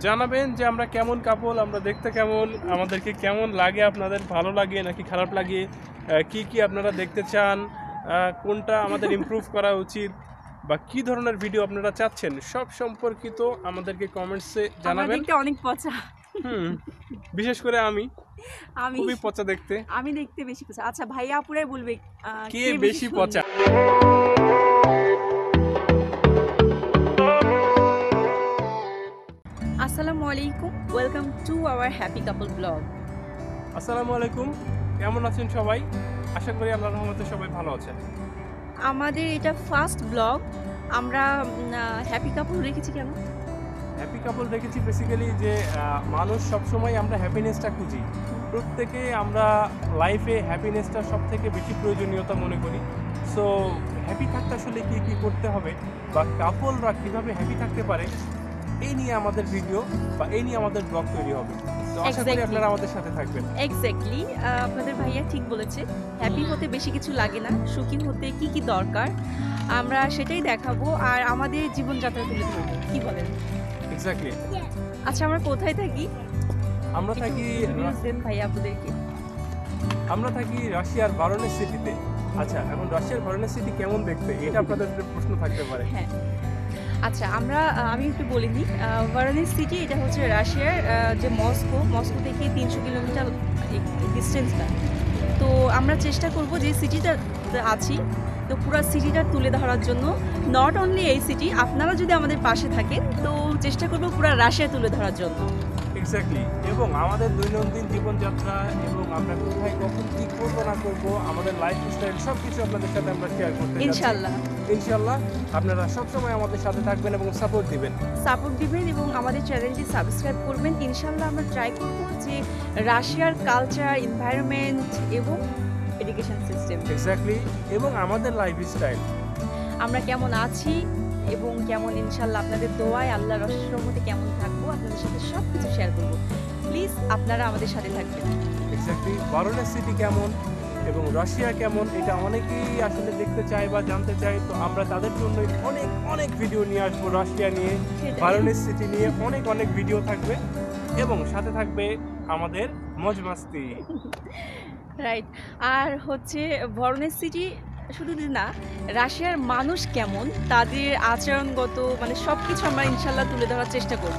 জানাবেন যে আমরা কেমন কাপল, আমরা দেখতে কেমন, আমাদেরকে কেমন লাগে, আপনাদের ভালো লাগে নাকি খারাপ লাগে, কি কি আপনারা দেখতে চান, কোনটা আমাদের ইমপ্রুভ করা উচিত বা কি ধরনের ভিডিও আপনারা চাচ্ছেন সব সম্পর্কিত আমাদেরকে কমেন্টসে জানাবেন। অনেক পচা। বিশেষ করে আমি আমি খুবই পচা দেখতে। আমি দেখতে বেশি পচা। আচ্ছা ভাইয়া আপুরাই বলবে কে বেশি পচা। আসসালামু আলাইকুম, welcome to our happy couple vlog. আসসালামু আলাইকুম, কেমন আছেন সবাই? আশা করি আল্লাহর রহমতে সবাই ভালো আছেন। আমাদের এটা ফার্স্ট ব্লগ। আমরা হ্যাপি কাপল রেখেছি কেন? হ্যাপি কাপল দেখেছি বেসিক্যালি যে মানুষ সবসময় আমরা হ্যাপিনেসটা খুঁজি। প্রত্যেকে আমরা লাইফে হ্যাপিনেসটা সব থেকে বেশি প্রয়োজনীয়তা মনে করি। সো হ্যাপি থাকতে আসলে কী কী করতে হবে বা কাপলরা কীভাবে হ্যাপি থাকতে পারে, এই নিয়ে আমাদের ভিডিও বা এই নিয়ে আমাদের ব্লগ তৈরি হবে। তো আশা করি আপনারা আমাদের সাথে থাকবেন। এক্স্যাক্টলি, আপনাদের ভাইয়া ঠিক বলেছে। হ্যাপি হতে বেশি কিছু লাগে না, সুখী হতে কি কি দরকার আমরা সেটাই দেখাবো আর আমাদের জীবনযাত্রা তুলে ধরবো। কি বলেন? এক্স্যাক্টলি। আচ্ছা আমরা কোথায় থাকি? আমরা থাকি ভাইয়া আপুদেরকে। আমরা থাকি রাশিয়ার ভারোনেস সিটিতে। আচ্ছা, এখন রাশিয়ার ভারোনেস সিটি কেমন দেখতে, এটা আপনাদের প্রশ্ন থাকতে পারে। হ্যাঁ, আচ্ছা আমি একটু বলে নিই। ভারোনেস সিটি এটা হচ্ছে রাশিয়ার যে মস্কো থেকে 300 কিলোমিটার ডিস্টেন্সটা। তো আমরা চেষ্টা করব যে সিটিটা আছি তো পুরো সিটিটা তুলে ধরার জন্য। নট অনলি এই সিটি, আপনারা যদি আমাদের পাশে থাকেন তো চেষ্টা করব পুরো রাশিয়া তুলে ধরার জন্য। এক্স্যাক্টলি, এবং আমাদের দৈনন্দিন জীবনযাত্রা এবং আমরা কোথায় কখন কী করবো না করবো, আমাদের লাইফস্টাইল সব কিছু আপনাদের সাথে আমরা শেয়ার করতে যাচ্ছি। ইনশাল্লাহ আপনারা সবসময় আমাদের সাথে থাকবেন এবং সাপোর্ট দিবেন এবং আমাদের চ্যানেলটি সাবস্ক্রাইব করবেন। ইনশাল্লাহ আমরা ট্রাই করব যে রাশিয়ার কালচার, এনভায়রনমেন্ট এবং এডুকেশন সিস্টেম, এক্স্যাক্টলি, এবং আমাদের লাইফস্টাইল আমরা কেমন আছি এবং কেমন ইনশাল্লাহ আপনাদের দোয়ায় আল্লাহর রহমতে কেমন থাকবো আপনাদের সাথে সব কিছু শেয়ার করবো। প্লিজ আপনারা আমাদের সাথে থাকবেন। এক্স্যাক্টলি, ভারোনেস সিটি কেমন এবং রাশিয়া কেমন, এটা অনেকেই আসলে দেখতে চায় বা জানতে চায়। তো আমরা তাদের জন্য অনেক অনেক ভিডিও নিয়ে আসবো, রাশিয়া নিয়ে, ভারোনেস সিটি নিয়ে অনেক ভিডিও থাকবে এবং সাথে থাকবে আমাদের মজ মাস্তি। রাইট। আর হচ্ছে ভরোনেস সিটি শুধু না, রাশিয়ার মানুষ কেমন, তাদের আচরণগত মানে সব কিছু আমরা ইনশাল্লাহ তুলে ধরার চেষ্টা করব।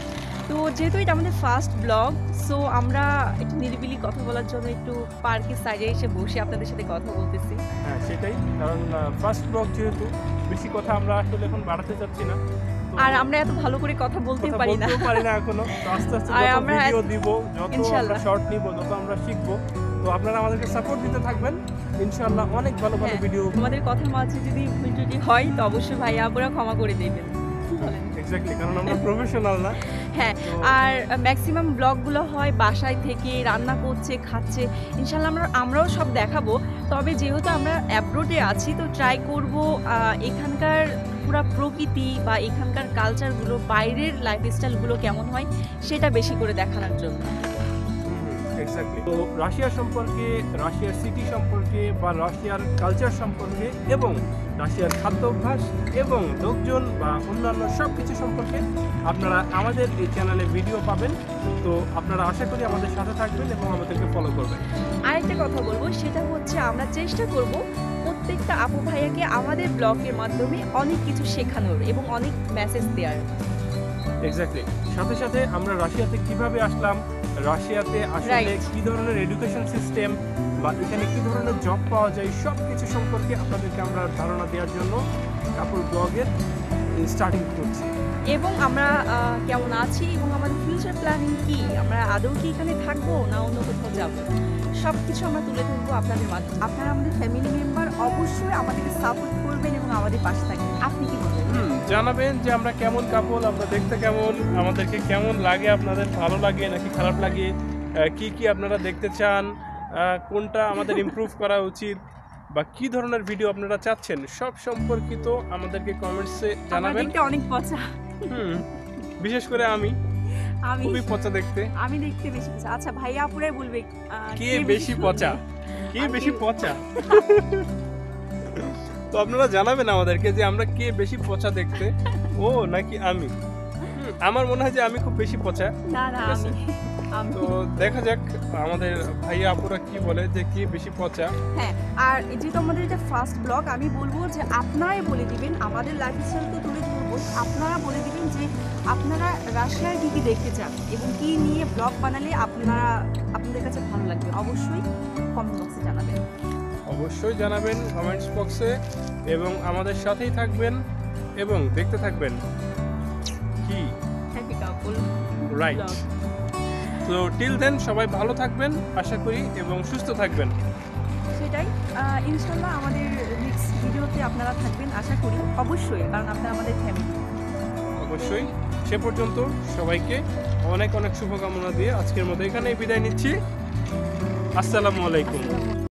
তো যেহেতু এটা আমাদের ফার্স্ট ব্লগ, সো আমরা একটু নিরিবিলি কথা বলার জন্য একটু পার্কের সাইডে এসে বসে আপনাদের সাথে কথা বলতেছি। হ্যাঁ, সেটাই, কারণ ফার্স্ট ব্লগ যেহেতু বেশি কথা আমরা আসলে এখন বাড়াতে চাচ্ছি না, আর আমরা এত ভালো করে কথা বলতে পারি না এখনো। তো আস্তে আস্তে যত ভিডিও দিব, যত আমরা শর্ট নিব, যত আমরা শিখবো, তো আপনারা আমাদেরকে সাপোর্ট দিতে থাকবেন। ইনশাআল্লাহ অনেক ভালো ভালো ভিডিও। আমাদের কথার মাঝে যদি ভুল ত্রুটি হয় তো অবশ্যই ভাইয়া আপুরা ক্ষমা করে দেবেন। এক্স্যাক্টলি, কারণ আমরা প্রফেশনাল না। হ্যাঁ, আর ম্যাক্সিমাম ব্লগগুলো হয় বাসায় থেকে রান্না করছে, খাচ্ছে। ইনশাল্লাহ আমরাও সব দেখাবো। তবে যেহেতু আমরা অ্যাব্রোডে আছি তো ট্রাই করব এখানকার পুরো প্রকৃতি বা এখানকার কালচারগুলো, বাইরের লাইফস্টাইলগুলো কেমন হয় সেটা বেশি করে দেখানোর জন্য। এক্স্যাক্টলি। তো রাশিয়া সম্পর্কে, রাশিয়ার সিটি সম্পর্কে বা রাশিয়ার কালচার সম্পর্কে এবং রাশিয়ার খাদ্যাভ্যাস এবং লোকজন বা অন্যান্য সব কিছু সম্পর্কে আপনারা আমাদের এই চ্যানেলে ভিডিও পাবেন। তো আপনারা আশা করি আমাদের সাথে থাকবেন এবং আমাদেরকে ফলো করবেন। আরেকটা কথা বলবো, সেটা হচ্ছে আমরা চেষ্টা করব প্রত্যেকটা আপু ভাইয়াকে আমাদের ব্লগের মাধ্যমে অনেক কিছু শেখানোর এবং অনেক মেসেজ দেওয়ার। এক্স্যাক্টলি, সাথে সাথে আমরা রাশিয়াতে কিভাবে আসলাম, রাশিয়াতে আসলে কি ধরনের এডুকেশন সিস্টেম বা এখানে কি ধরনের জব পাওয়া যায়, সব কিছু সম্পর্কে আপনাদেরকে আমরা ধারণা দেওয়ার জন্য কাপল ব্লগের স্টার্টিং করছি। এবং আমরা কেমন আছি এবং আমাদের ফিউচার প্ল্যানিং কি, আমরা আদৌ কি এখানে থাকবো না অন্য কোথাও যাবো, সব কিছু আমরা তুলে ধরবো আপনাদের মাধ্যমে। আপনারা আমাদের ফ্যামিলি মেম্বার, অবশ্যই আমাদেরকে সাপোর্ট করবেন এবং আমাদের পাশে থাকবেন। আপনি কি বলবেন? জানাবেন যে আমরা কেমন কাপল, আমরা দেখতে কেমন, আমাদেরকে কেমন লাগে, আপনাদের ভালো লাগে নাকি খারাপ লাগে, কি কি আপনারা দেখতে চান, কোনটা আমাদের ইমপ্রুভ করা উচিত বা কি ধরনের ভিডিও আপনারা চাচ্ছেন সব সম্পর্কিত আমাদেরকে কমেন্টসে জানাবেন। অনেক পচা। বিশেষ করে আমি খুবই পচা দেখতে। আমি দেখতে বেশি পচা। আচ্ছা ভাইয়া আপুরাই বলবে কে বেশি পচা, কে বেশি পচা। তো আপনারা জানাবেন আমাদেরকে যে আমরা কে বেশি পচা দেখতে, ও নাকি আমি। আমার মনে হয় যে আমি খুব বেশি পচা। না না ঠিক আছে? আমি তো দেখা যাক আমাদের ভাইয়া আপুরা কি বলে যে কি বেশি পচা। হ্যাঁ, আর যেহেতু আমাদের এটা ফার্স্ট ব্লগ, আমি বলবো যে আপনারাই বলে দিবেন, আমাদের লাইফস্টাইল তো তুলে ধরবো, আপনারা বলে দিবেন যে আপনারা রাশিয়ায় কী কী দেখতে চান এবং কী নিয়ে ব্লগ বানালে আপনাদের কাছে ভালো লাগবে, অবশ্যই কমেন্ট বক্সে জানাবেন। অবশ্যই জানাবেন কমেন্টস বক্সে এবং আমাদের সাথেই থাকবেন এবং দেখতে থাকবেন কি হ্যাপি কাপল রাইট। ব্লগ। তো টিল দেন সবাই ভালো থাকবেন আশা করি এবং সুস্থ থাকবেন। সেটাই, ইনশাল্লাহ আমাদের নেক্সট ভিডিওতে আপনারা থাকবেন আশা করি, অবশ্যই, কারণ আপনারা আমাদের ফ্যামিলি। অবশ্যই সে পর্যন্ত সবাইকে অনেক অনেক শুভকামনা দিয়ে আজকের মতো এখানেই বিদায় নিচ্ছি। আসসালামু আলাইকুম।